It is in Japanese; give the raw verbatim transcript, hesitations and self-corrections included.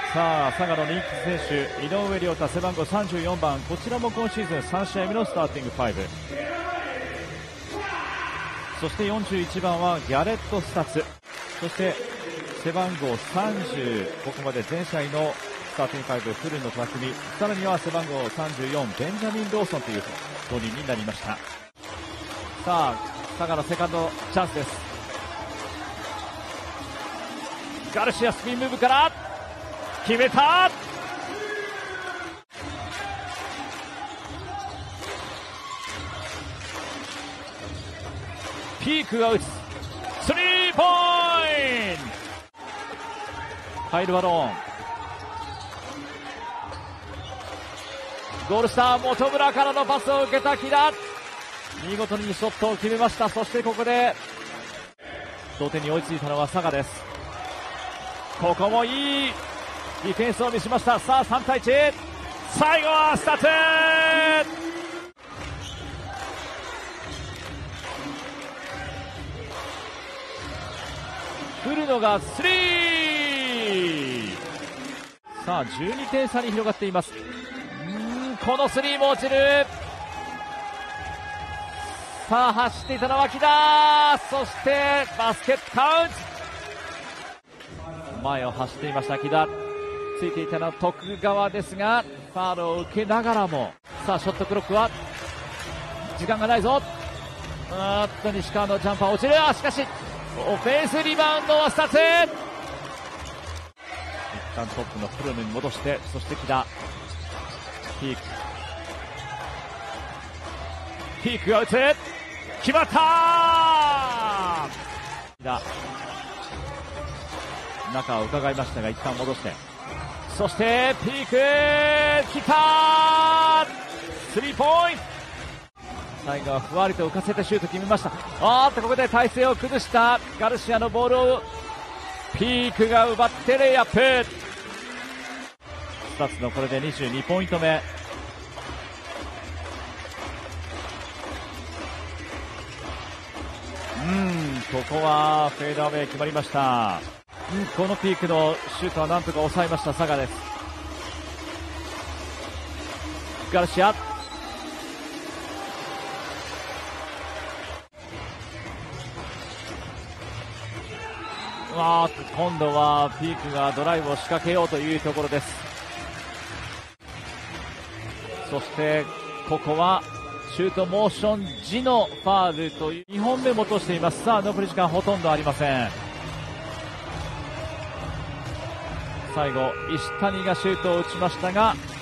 さあ佐賀の人気選手井上亮太背番号さんじゅうよんばん、こちらも今シーズンさん試合目のスターティングファイブ。そしてよんじゅういちばんはギャレット・スタツ、そして背番号さんじゅう、ここまで全試合のスターティングファイブ古野拓実、さらには背番号さんじゅうよんベンジャミン・ローソンというごにんになりました。さあ佐賀のセカンドチャンスです。ガルシアスピンムーブから決めた。ピークが打つスリーポイント。ハイルバローン、ゴール下本村からのパスを受けた木田、見事にショットを決めました。そしてここで同点に追いついたのは佐賀です。ここもいいディフェンスを見せました。さあさんたいいち、最後はスタッツ。古野がスリー。さあじゅうにてん差に広がっています。うんこのスリーも落ちる。さあ走っていたのは木田、そしてバスケットカウント。前を走っていました木田、ついていたのは徳川ですがファウルを受けながらも、さあショットクロックは時間がないぞ。あーっと西川のジャンパー落ちる。あしかしオフェンスリバウンドはスタッツ。一旦トップの古野に戻して、そして木田ピークピークが打つ、決まったー。木田中を伺いましたが一旦戻して、そしてピーク来たー、スリーポイント。最後はふわりと浮かせてシュート決めました。あーっとここで体勢を崩したガルシアのボールをピークが奪ってレイアップ。スタッツのこれでにじゅうにポイント目。うんここはフェードアウェイ決まりました。うんこのピークのシュートはなんとか抑えました佐賀です。ガルシア、あ今度はピークがドライブを仕掛けようというところです。そしてここはシュートモーション時のファールというにほんめも落としています。さあ残り時間ほとんどありません。最後石谷がシュートを打ちましたが